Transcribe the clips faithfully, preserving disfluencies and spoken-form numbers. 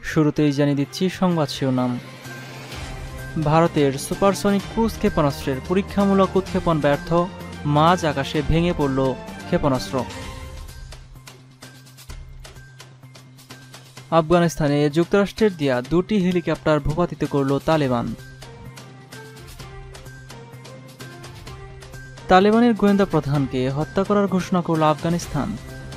শুরুতেই জানিয়ে দিচ্ছি সংবাদ শিরোনাম। ভারতের সুপারসনিক ক্রুজ ক্ষেপণাস্ত্রের পরীক্ষামূলক উৎক্ষেপণ ব্যর্থ, মাঝ আকাশে ভেঙে পড়ল ক্ষেপণাস্ত্র। আফগানিস্তানে যুক্তরাষ্ট্রের দেয়া দুটি হেলিকপ্টার ভূপাতিত করল তালেবান। তালেবানের গোয়েন্দা প্রধানকে হত্যা করার ঘোষণা করল আফগানিস্তান।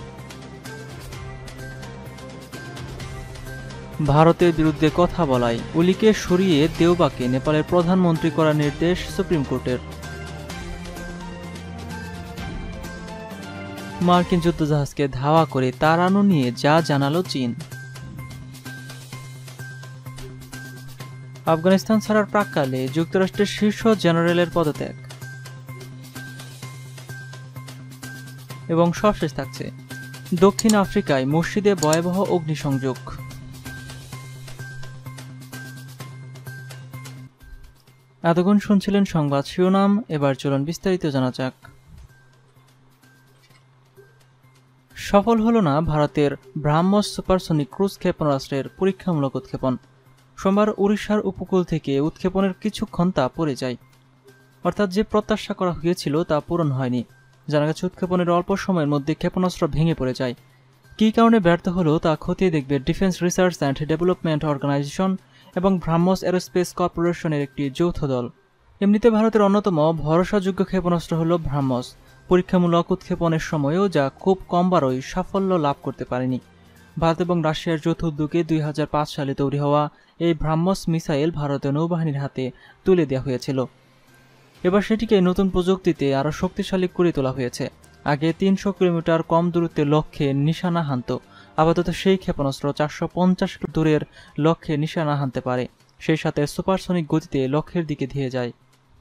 ভারতের বিরুদ্ধে কথা বলায় ওলিকে সরিয়ে দেওবাকে নেপালের প্রধানমন্ত্রী করার নির্দেশ সুপ্রিম কোর্টের। মার্কিন যুদ্ধজাহাজকে ধাওয়া করে তাড়ানো নিয়ে যা জানালো চীন। আফগানিস্তান ছাড়ার প্রাক্কালে যুক্তরাষ্ট্রের শীর্ষ জেনারেলের পদত্যাগ। এবং সবশেষ থাকছে দক্ষিণ আফ্রিকায় মসজিদে ভয়াবহ অগ্নিসংযোগ। এতক্ষণ শুনছিলেন সংবাদ শিরোনাম, এবার চলুন বিস্তারিত জানা যাক। সফল হল না ভারতের ব্রাহ্মস সুপারসনিক ক্রুজ ক্ষেপণাস্ত্রের পরীক্ষামূলক উৎক্ষেপণ। সোমবার উড়িষ্যার উপকূল থেকে উৎক্ষেপণের কিছুক্ষণ তা পড়ে যায়, অর্থাৎ যে প্রত্যাশা করা হয়েছিল তা পূরণ হয়নি। জানা গেছে উৎক্ষেপণের অল্প সময়ের মধ্যে ক্ষেপণাস্ত্র ভেঙে পড়ে যায়। কী কারণে ব্যর্থ হলো তা খতিয়ে দেখবে defence research and development organisation এবং ব্রাহ্মস এরোস্পেস কর্পোরেশনের একটি যৌথ দল। এমনিতে ভারতের অন্যতম ভরসাযোগ্য ক্ষেপণাস্ত্র হল ব্রাহ্মস। পরীক্ষামূলক উৎক্ষেপণের সময়ও যা খুব কমবারই সাফল্য লাভ করতে পারেনি। ভারত এবং রাশিয়ার যৌথ উদ্যোগে দুই হাজার পাঁচ সালে তৈরি হওয়া এই ব্রাহ্মস মিসাইল ভারতীয় নৌবাহিনীর হাতে তুলে দেওয়া হয়েছিল। এবার সেটিকে নতুন প্রযুক্তিতে আরও শক্তিশালী করে তোলা হয়েছে। আগে তিনশো কিলোমিটার কম দূরত্বের লক্ষ্যে নিশানা হানত, আপাতত সেই ক্ষেপণাস্ত্র চারশো পঞ্চাশ দূরের লক্ষ্যে নিশানা হানতে পারে, সেই সাথে সুপারসনিক গতিতে লক্ষ্যের দিকে ধেয়ে যায়।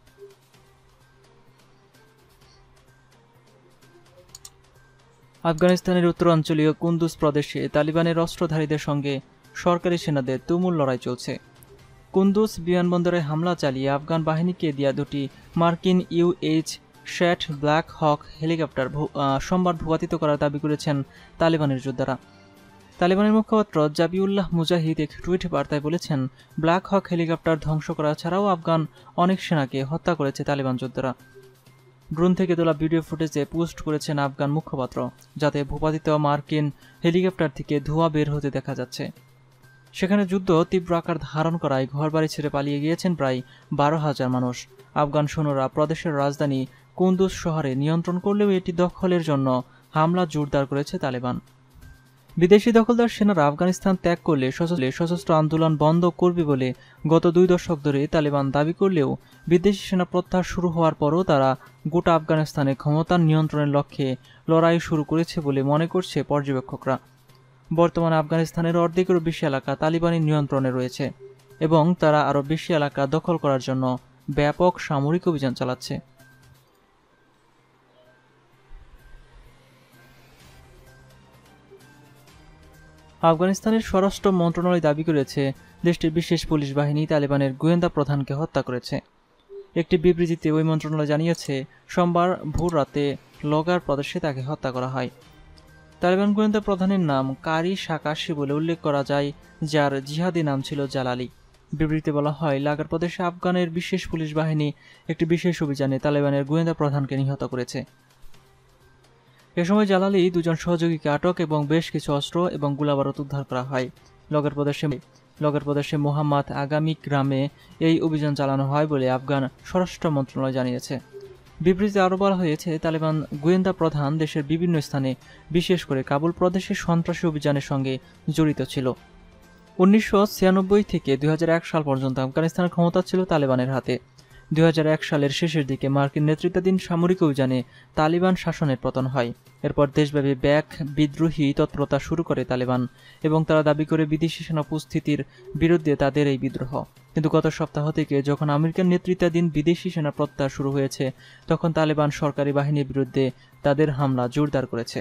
আফগানিস্তানের উত্তরাঞ্চলীয় কুন্দুজ প্রদেশে তালিবানের অস্ত্রধারীদের সঙ্গে সরকারি সেনাদের তুমুল লড়াই চলছে। কুন্দুজ বিমানবন্দরে হামলা চালিয়ে আফগান বাহিনীকে দেয়া দুটি মার্কিন ইউএইচ শ্যাট ব্ল্যাক হক হেলিকপ্টার সোমবার ভূপাতিত করার দাবি করেছেন তালিবানের যোদ্ধারা। তালিবানের মুখপাত্র জাবিউল্লাহ মুজাহিদ এক টুইট বার্তায় বলেছেন, ব্ল্যাক হক হেলিকপ্টার ধ্বংস করা ছাড়াও আফগান অনেক সেনাকে হত্যা করেছে তালিবান যোদ্ধারা। ড্রোন থেকে তোলা ভিডিও ফুটেজে পোস্ট করেছেন আফগান মুখপাত্র, যাতে ভূপাতিত মার্কিন হেলিকপ্টার থেকে ধোঁয়া বের হতে দেখা যাচ্ছে। সেখানে যুদ্ধ তীব্র আকার ধারণ করায় ঘরবাড়ি ছেড়ে পালিয়ে গিয়েছেন প্রায় বারো হাজার মানুষ। আফগান সৈন্যরা প্রদেশের রাজধানী কুন্দুজ শহরে নিয়ন্ত্রণ করলেও এটি দখলের জন্য হামলা জোরদার করেছে তালেবান। বিদেশি দখলদার সেনারা আফগানিস্তান ত্যাগ করলে সশস্ত্র আন্দোলন বন্ধ করবে বলে গত দুই দশক ধরে তালেবান দাবি করলেও বিদেশি সেনা প্রত্যাহার শুরু হওয়ার পরও তারা গোটা আফগানিস্তানে ক্ষমতার নিয়ন্ত্রণের লক্ষ্যে লড়াই শুরু করেছে বলে মনে করছে পর্যবেক্ষকরা। বর্তমানে আফগানিস্তানের অর্ধেকেরও বেশি এলাকা তালিবানি নিয়ন্ত্রণে রয়েছে এবং তারা আরও বেশি এলাকা দখল করার জন্য ব্যাপক সামরিক অভিযান চালাচ্ছে। আফগানিস্তানের স্বরাষ্ট্র মন্ত্রণালয় দাবি করেছে দেশটির বিশেষ পুলিশ বাহিনী তালেবানের গোয়েন্দা প্রধানকে হত্যা করেছে। একটি বিবৃতিতে ওই মন্ত্রণালয় জানিয়েছে, সোমবার ভোর রাতে লগার প্রদেশে তাকে হত্যা করা হয়। তালেবান গোয়েন্দা প্রধানের নাম কারি সাকাশি বলে উল্লেখ করা যায়, যার জিহাদি নাম ছিল জালালি। বিবৃতিতে বলা হয়, লাগার প্রদেশে আফগানের বিশেষ পুলিশ বাহিনী একটি বিশেষ অভিযানে তালেবানের গোয়েন্দা প্রধানকে নিহত করেছে। এ সময় জালালি দুজন সহযোগীকে আটক এবং বেশ কিছু অস্ত্র এবং গোলাবারুদ উদ্ধার করা হয়। লগের প্রদেশে লগের প্রদেশে মোহাম্মদ আগামী গ্রামে এই অভিযান চালানো হয় বলে আফগান স্বরাষ্ট্র মন্ত্রণালয় জানিয়েছে। বিবৃতিতে আরও বলা হয়েছে, তালেবান গোয়েন্দা প্রধান দেশের বিভিন্ন স্থানে, বিশেষ করে কাবুল প্রদেশে সন্ত্রাসী অভিযানের সঙ্গে জড়িত ছিল। উনিশশো ছিয়ানব্বই থেকে দুই হাজার এক সাল পর্যন্ত আফগানিস্তানের ক্ষমতা ছিল তালেবানের হাতে। দুই হাজার এক সালের শেষের দিকে মার্কিন নেতৃত্বাধীন সামরিক অভিযানে তালিবান শাসনের পতন হয়। এরপর দেশব্যাপী ব্যাক বিদ্রোহী তৎপরতা শুরু করে তালেবান এবং তারা দাবি করে বিদেশি সেনা উপস্থিতির বিরুদ্ধে তাদের এই বিদ্রোহ। কিন্তু গত সপ্তাহ থেকে যখন আমেরিকান নেতৃত্বাধীন বিদেশি সেনা প্রত্যাহার শুরু হয়েছে, তখন তালেবান সরকারি বাহিনীর বিরুদ্ধে তাদের হামলা জোরদার করেছে।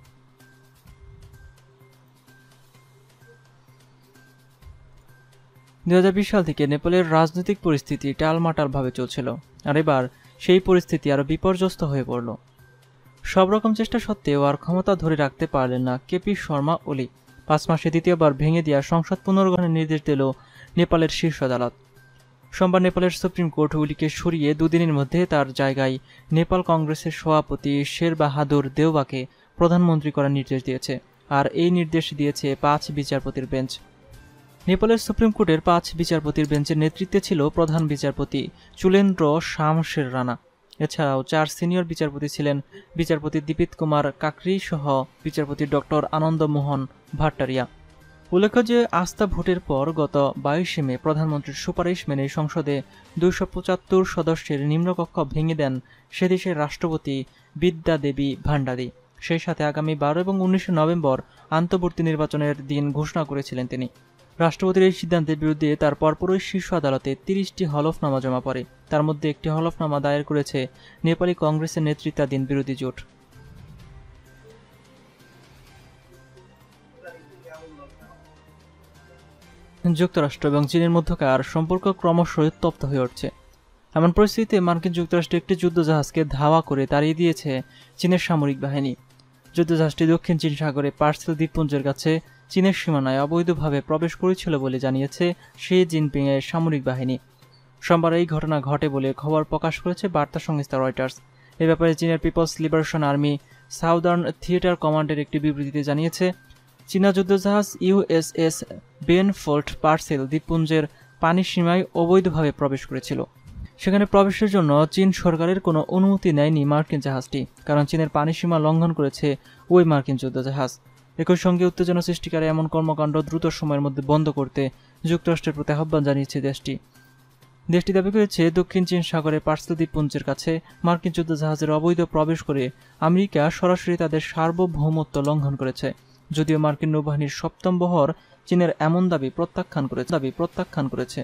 দুই হাজার বিশ সাল থেকে নেপালের রাজনৈতিক পরিস্থিতি টালমাটালভাবে চলছিল, আর এবার সেই পরিস্থিতি আরও বিপর্যস্ত হয়ে পড়ল। সব রকম চেষ্টা সত্ত্বেও আর ক্ষমতা ধরে রাখতে পারলেন না কেপি শর্মা ওলি। পাঁচ মাসে দ্বিতীয়বার ভেঙে দেওয়া সংসদ পুনর্গঠনের নির্দেশ দিল নেপালের শীর্ষ আদালত। সোমবার নেপালের সুপ্রিম কোর্ট উলিকে সরিয়ে দুদিনের মধ্যে তার জায়গায় নেপাল কংগ্রেসের সভাপতি শের বাহাদুর দেওবাকে প্রধানমন্ত্রী করার নির্দেশ দিয়েছে। আর এই নির্দেশ দিয়েছে পাঁচ বিচারপতির বেঞ্চ। নেপালের সুপ্রিম কোর্টের পাঁচ বিচারপতির বেঞ্চের নেতৃত্বে ছিল প্রধান বিচারপতি চুলেন্দ্র শামশের রানা। এছাড়াও চার সিনিয়র বিচারপতি ছিলেন বিচারপতি দীপিত কুমার কাকরি সহ বিচারপতি ডক্টর আনন্দ মোহন ভাট্টারিয়া। উল্লেখ্য যে আস্থা ভোটের পর গত বাইশে মে প্রধানমন্ত্রীর সুপারিশ মেনে সংসদে দুইশো পঁচাত্তর সদস্যের নিম্নকক্ষ ভেঙে দেন সে দেশের রাষ্ট্রপতি বিদ্যা দেবী ভান্ডারী। সেই সাথে আগামী বারো এবং উনিশে নভেম্বর আন্তর্বর্তী নির্বাচনের দিন ঘোষণা করেছিলেন তিনি। রাষ্ট্রপতির এই সিদ্ধান্তের বিরুদ্ধে তার পরপরই শীর্ষ আদালতে তিরিশটি হলফনামা জমা পড়ে। তার মধ্যে একটি হলফনামা দায়ের করেছে নেপালি কংগ্রেসের নেতৃত্বাধীন বিরোধী জোট। যুক্তরাষ্ট্র এবং চীনের মধ্যকার সম্পর্ক ক্রমশ উত্তপ্ত হয়ে উঠছে। এমন পরিস্থিতিতে মার্কিন যুক্তরাষ্ট্র একটি যুদ্ধজাহাজকে ধাওয়া করে তাড়িয়ে দিয়েছে চীনের সামরিক বাহিনী। যুদ্ধজাহাজটি দক্ষিণ চীন সাগরে পার্সেল দ্বীপপুঞ্জের কাছে চীনের সীমানায় অবৈধভাবে প্রবেশ করেছিল বলে জানিয়েছে শি জিনপিং এর সামরিক বাহিনী। সোমবার এই ঘটনা ঘটে বলে খবর প্রকাশ করেছে বার্তা সংস্থা রয়টার্স। এ ব্যাপারে চীনের peoples liberation army southern theatre কমান্ডের একটি বিবৃতিতে জানিয়েছে, চীনা যুদ্ধজাহাজ ইউএসএস বেনফোর্ট পার্সেল দ্বীপপুঞ্জের পানি সীমায় অবৈধভাবে প্রবেশ করেছিল। সেখানে প্রবেশের জন্য চীন সরকারের কোনো অনুমতি নেয়নি মার্কিন জাহাজটি, কারণ চীনের পানি সীমা লঙ্ঘন করেছে ওই মার্কিন যুদ্ধজাহাজ। একই সঙ্গে উত্তেজনা সৃষ্টিকারী এমন কর্মকাণ্ড দ্রুত সময়ের মধ্যে বন্ধ করতে যুক্তরাষ্ট্রের প্রতি আহ্বান জানিয়েছে দেশটি। দেশটি দাবি করেছে দক্ষিণ চীন সাগরে পার্সেল দ্বীপপুঞ্জের কাছে মার্কিন যুদ্ধজাহাজের অবৈধ প্রবেশ করে আমেরিকা সরাসরি তাদের সার্বভৌমত্ব লঙ্ঘন করেছে। যদিও মার্কিন নৌবাহিনীর সপ্তম বহর চীনের এমন দাবি প্রত্যাখ্যান করেছে দাবি প্রত্যাখ্যান করেছে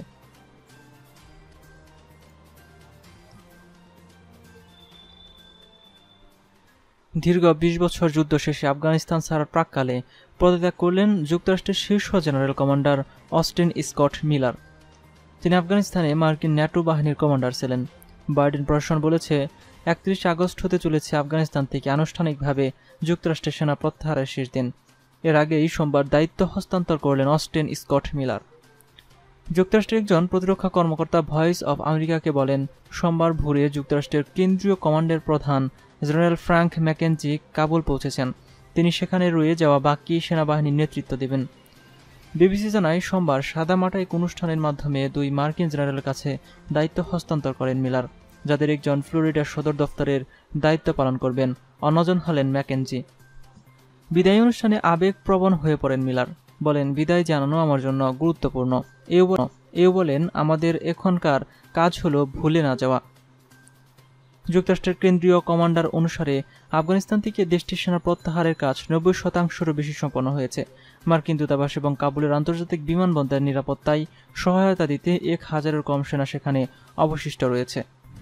দীর্ঘ বিশ বছর যুদ্ধ শেষে আফগানিস্তান ছাড়ার প্রাক্কালে পদত্যাগ করলেন যুক্তরাষ্ট্রের শীর্ষ general commander Austin Scott Miller. তিনি আফগানিস্তানে মার্কিন ন্যাটো বাহিনীর কমান্ডার ছিলেন। বাইডেন প্রশাসন বলেছে একত্রিশে আগস্ট হতে চলেছে আফগানিস্তান থেকে আনুষ্ঠানিকভাবে যুক্তরাষ্ট্রের সেনা প্রত্যাহারের শেষ দিন। এর আগেই সোমবার দায়িত্ব হস্তান্তর করলেন অস্টিন স্কট মিলার। যুক্তরাষ্ট্রের একজন প্রতিরক্ষা কর্মকর্তা ভয়েস অব আমেরিকাকে বলেন, সোমবার ভোরে যুক্তরাষ্ট্রের কেন্দ্রীয় কমান্ডের প্রধান জেনারেল ফ্রাঙ্ক ম্যাকেনজি কাবুল পৌঁছেছেন। তিনি সেখানে রয়ে যাওয়া বাকি সেনাবাহিনীর নেতৃত্ব দেবেন। বিবিসি জানায়, সোমবার সাদামাটা এক অনুষ্ঠানের মাধ্যমে দুই মার্কিন জেনারেলের কাছে দায়িত্ব হস্তান্তর করেন মিলার, যাদের একজন ফ্লোরিডার সদর দফতরের দায়িত্ব পালন করবেন, অন্যজন হলেন ম্যাকেনজি। বিদায়ী অনুষ্ঠানে আবেগপ্রবণ হয়ে পড়েন মিলার, বলেন, বিদায় জানানো আমার জন্য গুরুত্বপূর্ণ। এও বলেন, আমাদের এখনকার কাজ হলো ভুলে না যাওয়া। যুক্তরাষ্ট্রের কেন্দ্রীয় কমান্ডার অনুসারে আফগানিস্তান থেকে দেশটির সেনা প্রত্যাহারের কাজ নব্বই শতাংশেরও বেশি সম্পন্ন হয়েছে। মার্কিন দূতাবাস এবং কাবুলের আন্তর্জাতিক বিমানবন্দরের নিরাপত্তায় সহায়তা দিতে এক হাজারের কম সেনা সেখানে অবশিষ্ট রয়েছে।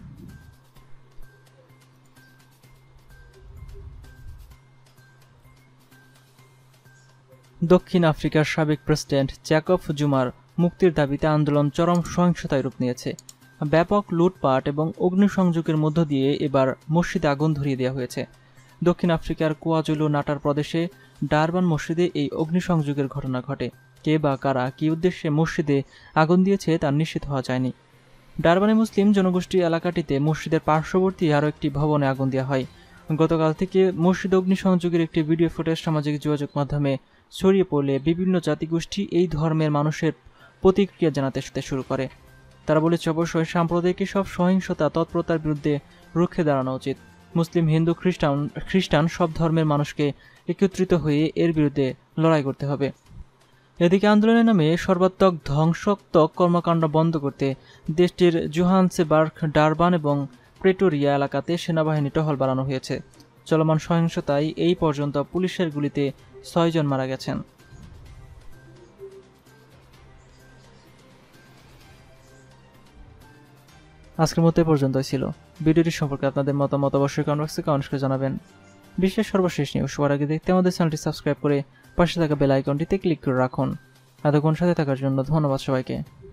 দক্ষিণ আফ্রিকার সাবেক প্রেসিডেন্ট জ্যাকব জুমার মুক্তির দাবিতে আন্দোলন চরম সহিংসতায় রূপ নিয়েছে। ব্যাপক লুটপাট এবং অগ্নিসংযোগের মধ্য দিয়ে এবার মসজিদে আগুন ধরিয়ে দেওয়া হয়েছে। দক্ষিণ আফ্রিকার কোয়াজুলু নাটার প্রদেশে ডারবান মসজিদে এই অগ্নিসংযোগের ঘটনা ঘটে। কে বা কারা কী উদ্দেশ্যে মসজিদে আগুন দিয়েছে তা নিশ্চিত হওয়া যায়নি। ডারবানে মুসলিম জনগোষ্ঠী এলাকাটিতে মসজিদের পার্শ্ববর্তী আরও একটি ভবনে আগুন দেওয়া হয়। গতকাল থেকে মসজিদ অগ্নিসংযোগের একটি ভিডিও ফুটেজ সামাজিক যোগাযোগ মাধ্যমে ছড়িয়ে পড়লে বিভিন্ন জাতিগোষ্ঠী এই ধর্মের মানুষের প্রতিক্রিয়া জানাতে শুরু করে। তারা বলেছে, অবশ্যই সাম্প্রদায়িক সব সহিংসতা তৎপরতার বিরুদ্ধে রুখে দাঁড়ানো উচিত। মুসলিম, হিন্দু, খ্রিস্টান খ্রিস্টান সব ধর্মের মানুষকে একত্রিত হয়ে এর বিরুদ্ধে লড়াই করতে হবে। এদিকে আন্দোলনের নামে সর্বাত্মক ধ্বংসাত্মক কর্মকাণ্ড বন্ধ করতে দেশটির জোহান্সবার্গ, ডারবান এবং প্রেটোরিয়া এলাকাতে সেনাবাহিনী টহল বাড়ানো হয়েছে। চলমান সহিংসতায় এই পর্যন্ত পুলিশের গুলিতে ছয়জন মারা গেছেন। আজকের মতো এ পর্যন্তই ছিল। ভিডিওটি সম্পর্কে আপনাদের মতামত অবশ্যই কমেন্ট বক্সে কমেন্ট করে জানাবেন। বিশ্বের সর্বশেষ নিউজ সবার আগে দেখতে আমাদের চ্যানেলটি সাবস্ক্রাইব করে পাশে থাকা বেল আইকনটিতে ক্লিক করে রাখুন। এতক্ষণ সাথে থাকার জন্য ধন্যবাদ সবাইকে।